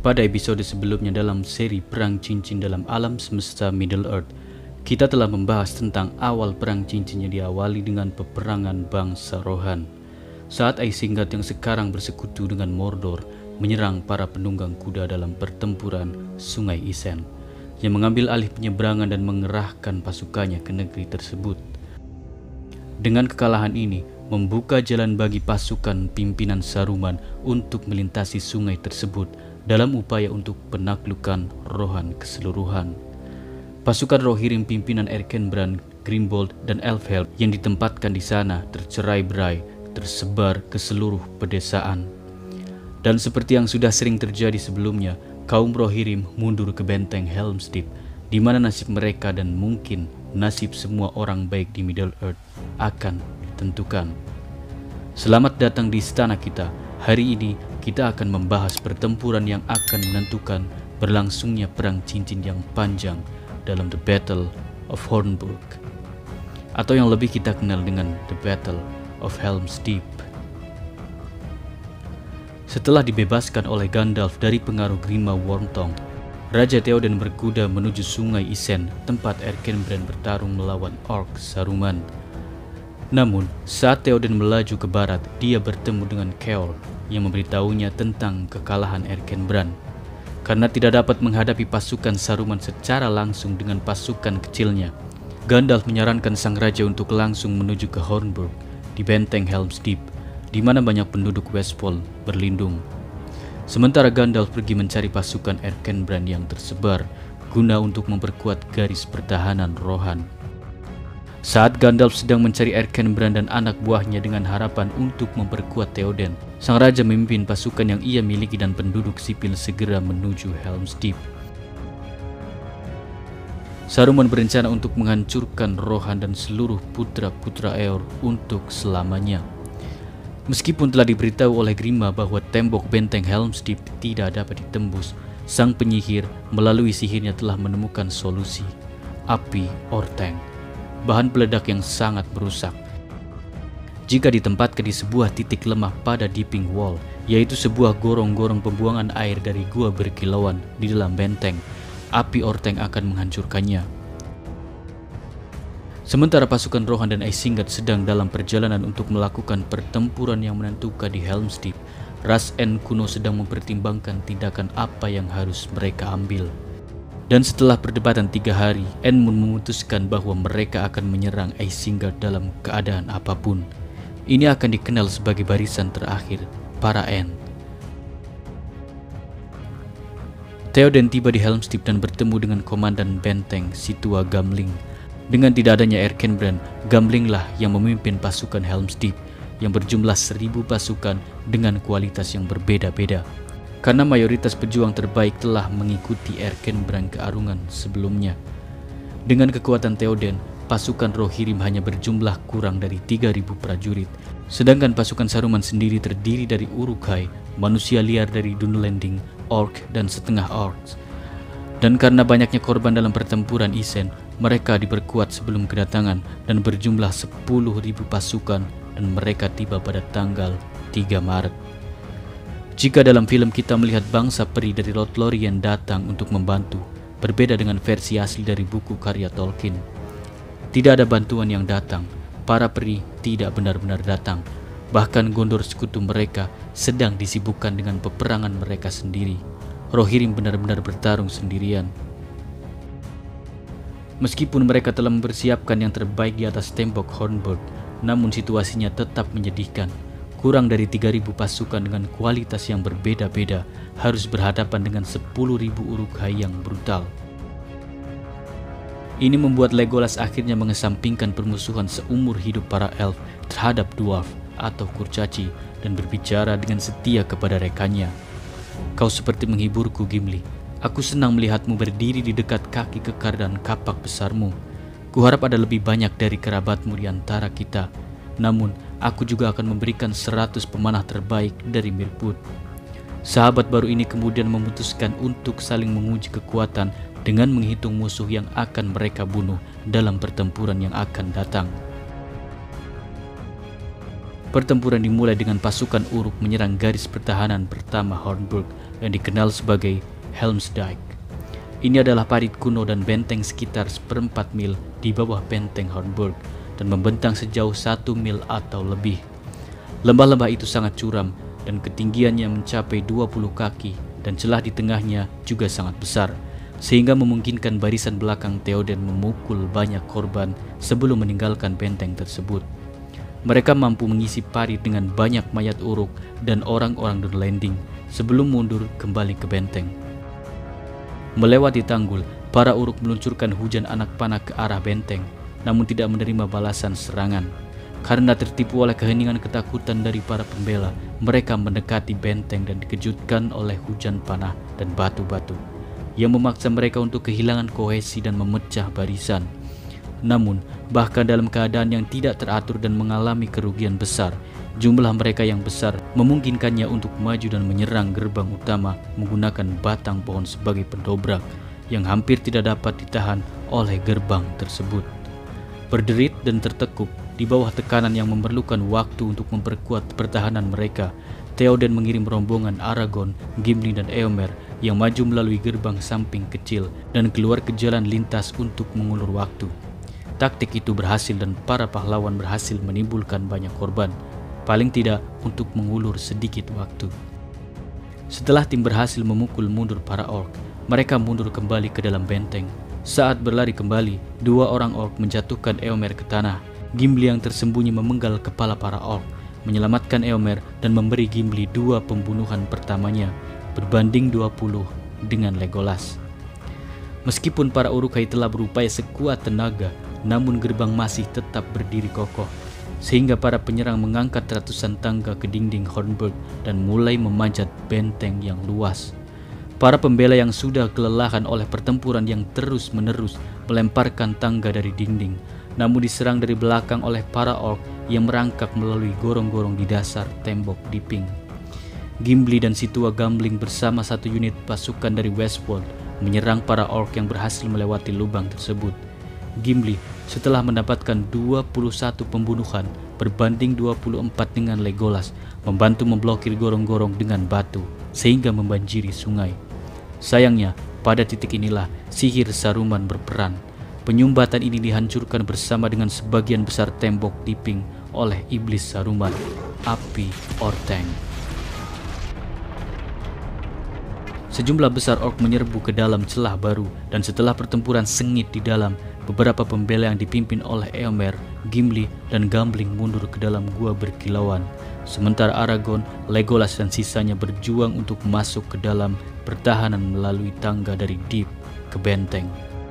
Pada episode sebelumnya dalam seri Perang Cincin dalam Alam Semesta Middle-earth, kita telah membahas tentang awal Perang Cincin yang diawali dengan peperangan bangsa Rohan. Saat Isengard yang sekarang bersekutu dengan Mordor menyerang para penunggang kuda dalam pertempuran Sungai Isen, yang mengambil alih penyeberangan dan mengerahkan pasukannya ke negeri tersebut. Dengan kekalahan ini, membuka jalan bagi pasukan pimpinan Saruman untuk melintasi sungai tersebut dalam upaya untuk penaklukan Rohan keseluruhan. Pasukan Rohirrim pimpinan Erkenbrand, Grimbold, dan Elfhelm yang ditempatkan di sana tercerai-berai, tersebar ke seluruh pedesaan. Dan seperti yang sudah sering terjadi sebelumnya, kaum Rohirrim mundur ke benteng Helm's Deep, di mana nasib mereka dan mungkin nasib semua orang baik di Middle-earth akan ditentukan. Selamat datang di istana kita. Hari ini kita akan membahas pertempuran yang akan menentukan berlangsungnya perang cincin yang panjang dalam The Battle of Hornburg, atau yang lebih kita kenal dengan The Battle of Helm's Deep. Setelah dibebaskan oleh Gandalf dari pengaruh Grima Wormtongue, Raja Theoden berkuda menuju sungai Isen, tempat Erkenbrand bertarung melawan Orc Saruman. Namun, saat Theoden melaju ke barat, dia bertemu dengan Keor yang memberitahunya tentang kekalahan Erkenbrand. Karena tidak dapat menghadapi pasukan Saruman secara langsung dengan pasukan kecilnya, Gandalf menyarankan sang raja untuk langsung menuju ke Hornburg di benteng Helm's Deep, di mana banyak penduduk Westfold berlindung. Sementara Gandalf pergi mencari pasukan Erkenbrand yang tersebar guna untuk memperkuat garis pertahanan Rohan. Saat Gandalf sedang mencari Erkenbrand dan anak buahnya dengan harapan untuk memperkuat Theoden, sang raja memimpin pasukan yang ia miliki dan penduduk sipil segera menuju Helm's Deep. Saruman berencana untuk menghancurkan Rohan dan seluruh putra-putra Eorl untuk selamanya. Meskipun telah diberitahu oleh Grima bahwa tembok benteng Helm's Deep tidak dapat ditembus, sang penyihir melalui sihirnya telah menemukan solusi: api Orthanc, bahan peledak yang sangat merusak. Jika ditempatkan di sebuah titik lemah pada Deeping Wall, yaitu sebuah gorong-gorong pembuangan air dari gua berkilauan di dalam benteng, api Orthanc akan menghancurkannya. Sementara pasukan Rohan dan Isengard sedang dalam perjalanan untuk melakukan pertempuran yang menentukan di Helm's Deep, Ras-Enn kuno sedang mempertimbangkan tindakan apa yang harus mereka ambil. Dan setelah perdebatan 3 hari, Enmund memutuskan bahwa mereka akan menyerang Isengard dalam keadaan apapun. Ini akan dikenal sebagai barisan terakhir para Enn. Theoden tiba di Helm's Deep dan bertemu dengan komandan benteng Situa Gamling. Dengan tidak adanya Erkenbrand, Gamlinglah yang memimpin pasukan Helm's Deep yang berjumlah 1000 pasukan dengan kualitas yang berbeda-beda. Karena mayoritas pejuang terbaik telah mengikuti Erkenbrand ke Arungan sebelumnya. Dengan kekuatan Theoden, pasukan Rohirrim hanya berjumlah kurang dari 3000 prajurit, sedangkan pasukan Saruman sendiri terdiri dari Uruk-hai, manusia liar dari Dunlending, Orc, dan setengah Orcs. Dan karena banyaknya korban dalam pertempuran Isen, mereka diperkuat sebelum kedatangan dan berjumlah 10.000 pasukan, dan mereka tiba pada tanggal 3 Maret. Jika dalam film kita melihat bangsa peri dari Lothlorien datang untuk membantu, berbeda dengan versi asli dari buku karya Tolkien. Tidak ada bantuan yang datang, para peri tidak benar-benar datang. Bahkan Gondor sekutu mereka sedang disibukkan dengan peperangan mereka sendiri. Rohirrim benar-benar bertarung sendirian. Meskipun mereka telah mempersiapkan yang terbaik di atas tembok Hornburg, namun situasinya tetap menyedihkan. Kurang dari 3000 pasukan dengan kualitas yang berbeda-beda harus berhadapan dengan 10.000 Uruk-hai yang brutal. Ini membuat Legolas akhirnya mengesampingkan permusuhan seumur hidup para elf terhadap dwarf atau kurcaci dan berbicara dengan setia kepada rekannya. "Kau seperti menghiburku, Gimli. Aku senang melihatmu berdiri di dekat kaki kekar dan kapak besarmu. Kuharap ada lebih banyak dari kerabatmu di antara kita. Namun, aku juga akan memberikan 100 pemanah terbaik dari Mirkwood." Sahabat baru ini kemudian memutuskan untuk saling menguji kekuatan dengan menghitung musuh yang akan mereka bunuh dalam pertempuran yang akan datang. Pertempuran dimulai dengan pasukan Uruk menyerang garis pertahanan pertama Hornburg yang dikenal sebagai Helmsdijk. Ini adalah parit kuno dan benteng sekitar 1/4 mil di bawah benteng Hornburg dan membentang sejauh 1 mil atau lebih. Lembah-lembah itu sangat curam dan ketinggiannya mencapai 20 kaki dan celah di tengahnya juga sangat besar, sehingga memungkinkan barisan belakang Theoden memukul banyak korban sebelum meninggalkan benteng tersebut. Mereka mampu mengisi parit dengan banyak mayat Uruk dan orang-orang Durlanding sebelum mundur kembali ke benteng. Melewati tanggul, para Uruk meluncurkan hujan anak panah ke arah benteng, namun tidak menerima balasan serangan. Karena tertipu oleh keheningan ketakutan dari para pembela, mereka mendekati benteng dan dikejutkan oleh hujan panah dan batu-batu yang memaksa mereka untuk kehilangan kohesi dan memecah barisan. Namun, bahkan dalam keadaan yang tidak teratur dan mengalami kerugian besar, jumlah mereka yang besar memungkinkannya untuk maju dan menyerang gerbang utama menggunakan batang pohon sebagai pendobrak yang hampir tidak dapat ditahan oleh gerbang tersebut. Berderit dan tertekuk di bawah tekanan yang memerlukan waktu untuk memperkuat pertahanan mereka, Theoden mengirim rombongan Aragorn, Gimli dan Eomer yang maju melalui gerbang samping kecil dan keluar ke jalan lintas untuk mengulur waktu. Taktik itu berhasil dan para pahlawan berhasil menimbulkan banyak korban, paling tidak untuk mengulur sedikit waktu. Setelah tim berhasil memukul mundur para orc, mereka mundur kembali ke dalam benteng. Saat berlari kembali, 2 orang orc menjatuhkan Eomer ke tanah. Gimli yang tersembunyi memenggal kepala para orc, menyelamatkan Eomer dan memberi Gimli 2 pembunuhan pertamanya, berbanding 20 dengan Legolas. Meskipun para Uruk-hai telah berupaya sekuat tenaga, namun gerbang masih tetap berdiri kokoh, sehingga para penyerang mengangkat ratusan tangga ke dinding Hornburg dan mulai memanjat benteng yang luas. Para pembela yang sudah kelelahan oleh pertempuran yang terus-menerus melemparkan tangga dari dinding, namun diserang dari belakang oleh para orc yang merangkak melalui gorong-gorong di dasar tembok diping. Gimli dan si tua gambling bersama 1 unit pasukan dari Westfold menyerang para orc yang berhasil melewati lubang tersebut. Gimli setelah mendapatkan 21 pembunuhan berbanding 24 dengan Legolas, membantu memblokir gorong-gorong dengan batu sehingga membanjiri sungai. Sayangnya, pada titik inilah sihir Saruman berperan. Penyumbatan ini dihancurkan bersama dengan sebagian besar tembok diping oleh iblis Saruman, api Orthanc. Sejumlah besar orc menyerbu ke dalam celah baru, dan setelah pertempuran sengit di dalam, beberapa pembela yang dipimpin oleh Eomer, Gimli, dan Gambling mundur ke dalam gua berkilauan. Sementara Aragorn, Legolas, dan sisanya berjuang untuk masuk ke dalam pertahanan melalui tangga dari Deep ke benteng.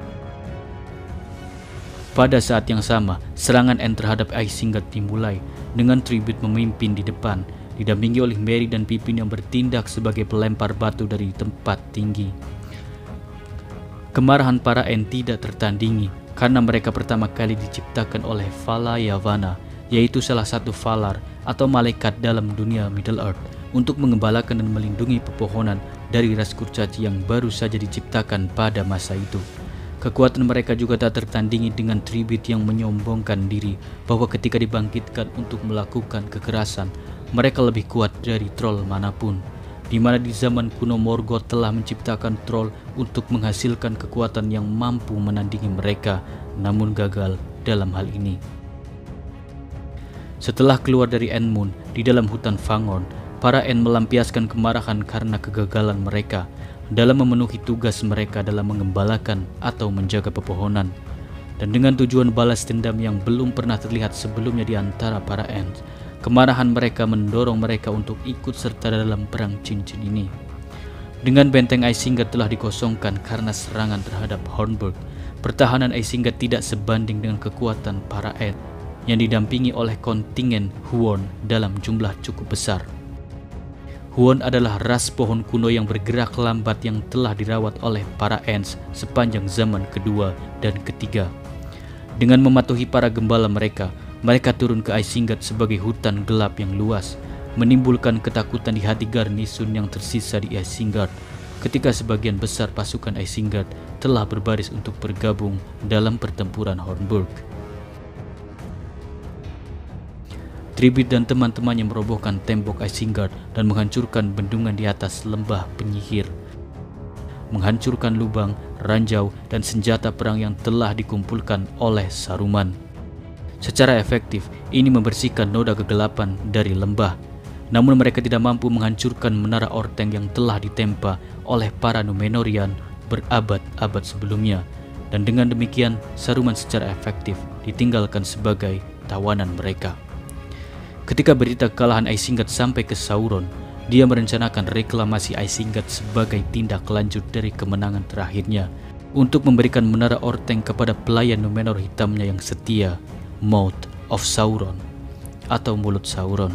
Pada saat yang sama, serangan Ent terhadap Isengard dimulai dengan Tribute memimpin di depan, didampingi oleh Merry dan Pippin yang bertindak sebagai pelempar batu dari tempat tinggi. Kemarahan para Ent tidak tertandingi karena mereka pertama kali diciptakan oleh Vala Yavanna, yaitu salah satu Valar atau malaikat dalam dunia Middle-earth, untuk mengembalakan dan melindungi pepohonan dari ras kurcaci yang baru saja diciptakan pada masa itu. Kekuatan mereka juga tak tertandingi dengan Tribute yang menyombongkan diri bahwa ketika dibangkitkan untuk melakukan kekerasan, mereka lebih kuat dari troll manapun, di mana di zaman kuno Morgoth telah menciptakan troll untuk menghasilkan kekuatan yang mampu menandingi mereka, namun gagal dalam hal ini. Setelah keluar dari Endmoon di dalam hutan Fangorn, para Ent melampiaskan kemarahan karena kegagalan mereka dalam memenuhi tugas mereka dalam mengembalakan atau menjaga pepohonan. Dan dengan tujuan balas dendam yang belum pernah terlihat sebelumnya di antara para Ents, kemarahan mereka mendorong mereka untuk ikut serta dalam perang cincin ini. Dengan benteng Isengard telah dikosongkan karena serangan terhadap Hornburg, pertahanan Isengard tidak sebanding dengan kekuatan para Ent yang didampingi oleh kontingen Huorn dalam jumlah cukup besar. Huorn adalah ras pohon kuno yang bergerak lambat yang telah dirawat oleh para Ents sepanjang zaman kedua dan ketiga. Dengan mematuhi para gembala mereka turun ke Isengard sebagai hutan gelap yang luas, menimbulkan ketakutan di hati garnisun yang tersisa di Isengard ketika sebagian besar pasukan Isengard telah berbaris untuk bergabung dalam pertempuran Hornburg. Tribute dan teman-temannya merobohkan tembok Isengard dan menghancurkan bendungan di atas lembah penyihir, menghancurkan lubang, ranjau, dan senjata perang yang telah dikumpulkan oleh Saruman. Secara efektif, ini membersihkan noda kegelapan dari lembah. Namun mereka tidak mampu menghancurkan menara Orthanc yang telah ditempa oleh para Númenórean berabad-abad sebelumnya. Dan dengan demikian, Saruman secara efektif ditinggalkan sebagai tawanan mereka. Ketika berita kekalahan Isengard sampai ke Sauron, dia merencanakan reklamasi Isengard sebagai tindak lanjut dari kemenangan terakhirnya untuk memberikan menara Orthanc kepada pelayan Númenor hitamnya yang setia, Mouth of Sauron atau Mulut Sauron.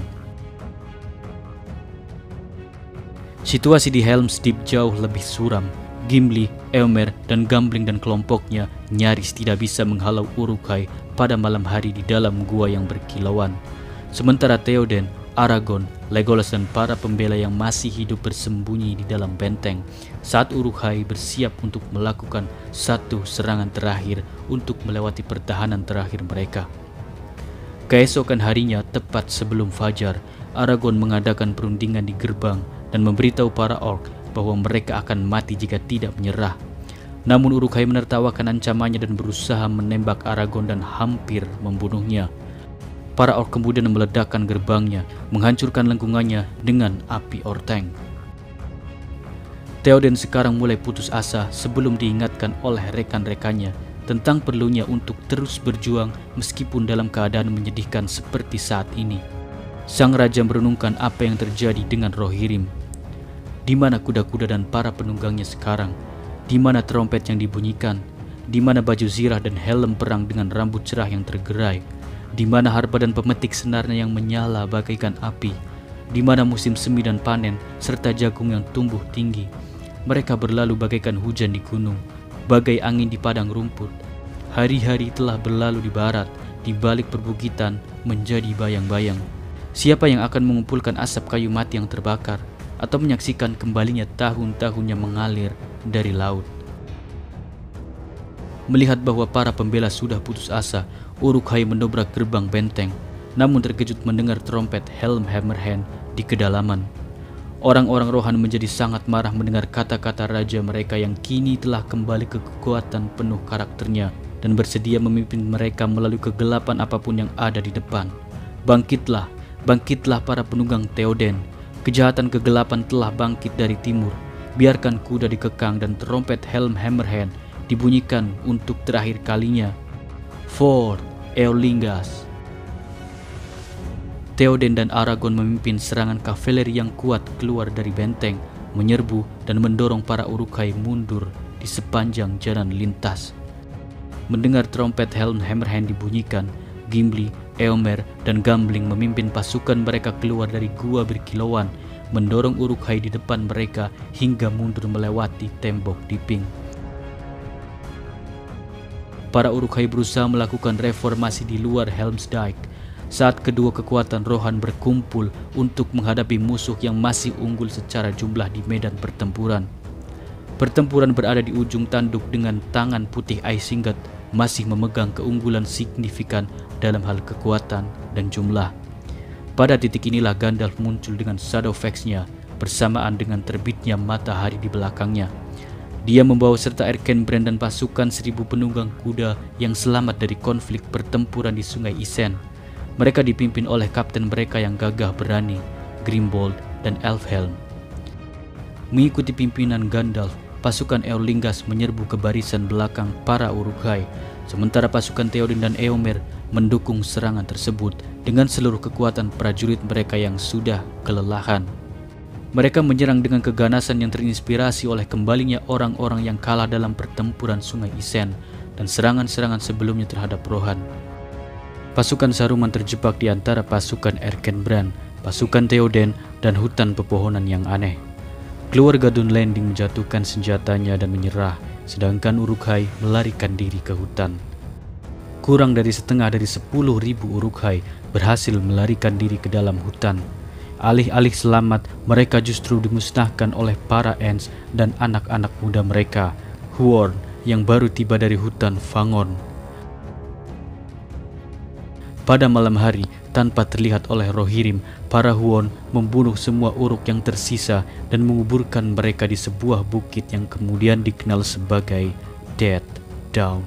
Situasi di Helm's Deep jauh lebih suram. Gimli, Éomer, dan Gambling dan kelompoknya nyaris tidak bisa menghalau Uruk-hai pada malam hari di dalam gua yang berkilauan. Sementara Théoden, Aragorn, Legolas, dan para pembela yang masih hidup bersembunyi di dalam benteng saat Uruk-hai bersiap untuk melakukan satu serangan terakhir untuk melewati pertahanan terakhir mereka. Keesokan harinya, tepat sebelum fajar, Aragorn mengadakan perundingan di gerbang dan memberitahu para orc bahwa mereka akan mati jika tidak menyerah. Namun Uruk-hai menertawakan ancamannya dan berusaha menembak Aragorn dan hampir membunuhnya. Para orc kemudian meledakkan gerbangnya, menghancurkan lengkungannya dengan api Orthanc. Théoden sekarang mulai putus asa sebelum diingatkan oleh rekan-rekannya tentang perlunya untuk terus berjuang meskipun dalam keadaan menyedihkan seperti saat ini. Sang raja merenungkan apa yang terjadi dengan Rohirrim. Di mana kuda-kuda dan para penunggangnya sekarang? Di mana trompet yang dibunyikan? Di mana baju zirah dan helm perang dengan rambut cerah yang tergerai? Di mana harpa dan pemetik senarnya yang menyala bagaikan api? Di mana musim semi dan panen serta jagung yang tumbuh tinggi? Mereka berlalu bagaikan hujan di gunung, bagai angin di padang rumput. Hari-hari telah berlalu di barat, di balik perbukitan menjadi bayang-bayang. Siapa yang akan mengumpulkan asap kayu mati yang terbakar atau menyaksikan kembalinya tahun-tahun yang mengalir dari laut? Melihat bahwa para pembela sudah putus asa, Uruk-hai mendobrak gerbang benteng, namun terkejut mendengar trompet Helm Hammerhand di kedalaman. Orang-orang Rohan menjadi sangat marah mendengar kata-kata raja mereka yang kini telah kembali ke kekuatan penuh karakternya dan bersedia memimpin mereka melalui kegelapan apapun yang ada di depan. Bangkitlah, bangkitlah para penunggang Théoden. Kejahatan kegelapan telah bangkit dari timur. Biarkan kuda dikekang dan trompet Helm Hammerhand dibunyikan untuk terakhir kalinya. Forth, Eorlingas. Théoden dan Aragorn memimpin serangan kavaleri yang kuat keluar dari benteng, menyerbu dan mendorong para Uruk-hai mundur di sepanjang jalan lintas. Mendengar trompet Helm Hammerhand dibunyikan, Gimli, Éomer, dan Gambling memimpin pasukan mereka keluar dari gua berkilauan, mendorong Uruk-hai di depan mereka hingga mundur melewati tembok diping. Para Uruk-hai berusaha melakukan reformasi di luar Helm's Dyke saat kedua kekuatan Rohan berkumpul untuk menghadapi musuh yang masih unggul secara jumlah di medan pertempuran. Pertempuran berada di ujung tanduk dengan tangan putih Isengard masih memegang keunggulan signifikan dalam hal kekuatan dan jumlah. Pada titik inilah Gandalf muncul dengan Shadowfax-nya bersamaan dengan terbitnya matahari di belakangnya. Dia membawa serta Erkenbrand dan pasukan 1000 penunggang kuda yang selamat dari konflik pertempuran di Sungai Isen. Mereka dipimpin oleh kapten mereka yang gagah berani, Grimbold dan Elfhelm. Mengikuti pimpinan Gandalf, pasukan Eorlingas menyerbu ke barisan belakang para Uruk-hai, sementara pasukan Théoden dan Éomer mendukung serangan tersebut dengan seluruh kekuatan prajurit mereka yang sudah kelelahan. Mereka menyerang dengan keganasan yang terinspirasi oleh kembalinya orang-orang yang kalah dalam pertempuran Sungai Isen dan serangan-serangan sebelumnya terhadap Rohan. Pasukan Saruman terjebak di antara pasukan Erkenbrand, pasukan Théoden, dan hutan pepohonan yang aneh. Keluarga Dunlanding menjatuhkan senjatanya dan menyerah, sedangkan Uruk-hai melarikan diri ke hutan. Kurang dari setengah dari 10.000 Uruk-hai berhasil melarikan diri ke dalam hutan. Alih-alih selamat, mereka justru dimusnahkan oleh para Ents dan anak-anak muda mereka, Huorn, yang baru tiba dari hutan Fangorn. Pada malam hari, tanpa terlihat oleh Rohirrim, para Huon membunuh semua Uruk yang tersisa dan menguburkan mereka di sebuah bukit yang kemudian dikenal sebagai Dead Down.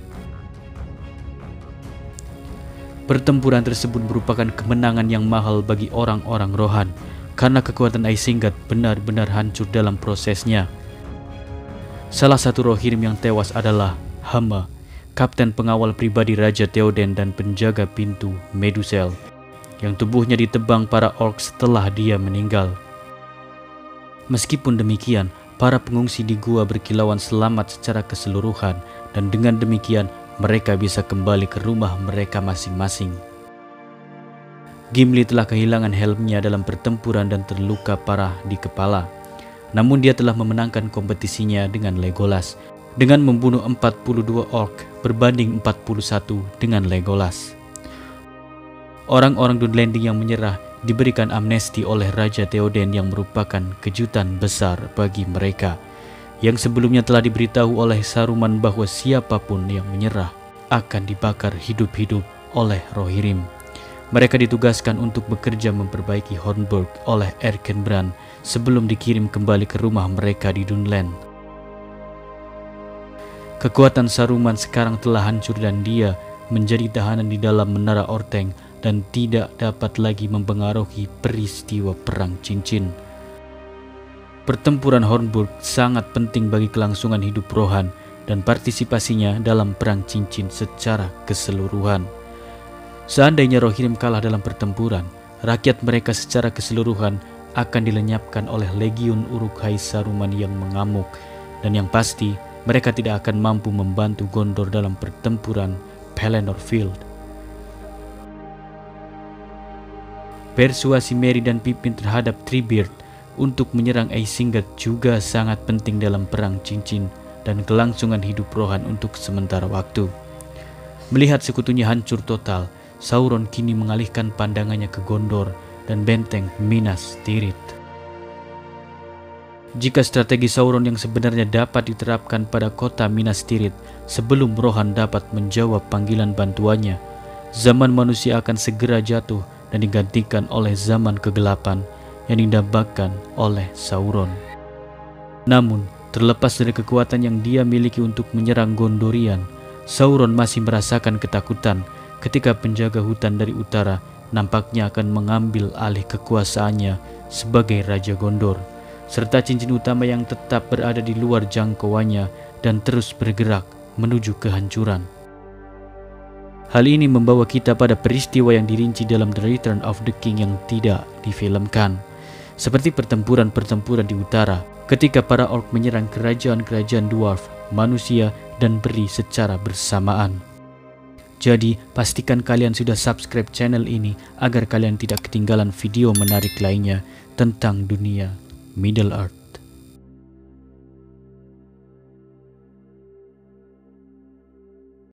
Pertempuran tersebut merupakan kemenangan yang mahal bagi orang-orang Rohan, karena kekuatan Isengard benar-benar hancur dalam prosesnya. Salah satu Rohirrim yang tewas adalah Hama, kapten pengawal pribadi Raja Theoden dan penjaga pintu Medusel, yang tubuhnya ditebang para orc setelah dia meninggal. Meskipun demikian, para pengungsi di gua berkilauan selamat secara keseluruhan, dan dengan demikian mereka bisa kembali ke rumah mereka masing-masing. Gimli telah kehilangan helmnya dalam pertempuran dan terluka parah di kepala. Namun dia telah memenangkan kompetisinya dengan Legolas, dengan membunuh 42 orc berbanding 41 dengan Legolas. Orang-orang Dun Landing yang menyerah diberikan amnesti oleh Raja Theoden yang merupakan kejutan besar bagi mereka, yang sebelumnya telah diberitahu oleh Saruman bahwa siapapun yang menyerah akan dibakar hidup-hidup oleh Rohirrim. Mereka ditugaskan untuk bekerja memperbaiki Hornburg oleh Erkenbrand sebelum dikirim kembali ke rumah mereka di Dunland. Kekuatan Saruman sekarang telah hancur dan dia menjadi tahanan di dalam Menara Orthanc dan tidak dapat lagi mempengaruhi peristiwa Perang Cincin. Pertempuran Hornburg sangat penting bagi kelangsungan hidup Rohan dan partisipasinya dalam Perang Cincin secara keseluruhan. Seandainya Rohirrim kalah dalam pertempuran, rakyat mereka secara keseluruhan akan dilenyapkan oleh legiun Uruk-hai Saruman yang mengamuk, dan yang pasti mereka tidak akan mampu membantu Gondor dalam pertempuran Pelennor Field. Persuasi Merry dan Pippin terhadap Treebeard untuk menyerang Isengard juga sangat penting dalam Perang Cincin dan kelangsungan hidup Rohan untuk sementara waktu. Melihat sekutunya hancur total, Sauron kini mengalihkan pandangannya ke Gondor dan benteng Minas Tirith. Jika strategi Sauron yang sebenarnya dapat diterapkan pada kota Minas Tirith sebelum Rohan dapat menjawab panggilan bantuannya, zaman manusia akan segera jatuh dan digantikan oleh zaman kegelapan yang didambakan oleh Sauron. Namun, terlepas dari kekuatan yang dia miliki untuk menyerang Gondorian, Sauron masih merasakan ketakutan ketika penjaga hutan dari utara nampaknya akan mengambil alih kekuasaannya sebagai Raja Gondor, serta cincin utama yang tetap berada di luar jangkauannya dan terus bergerak menuju kehancuran. Hal ini membawa kita pada peristiwa yang dirinci dalam The Return of the King yang tidak difilmkan, seperti pertempuran-pertempuran di utara ketika para orc menyerang kerajaan-kerajaan dwarf, manusia, dan peri secara bersamaan. Jadi, pastikan kalian sudah subscribe channel ini agar kalian tidak ketinggalan video menarik lainnya tentang dunia Middle Earth.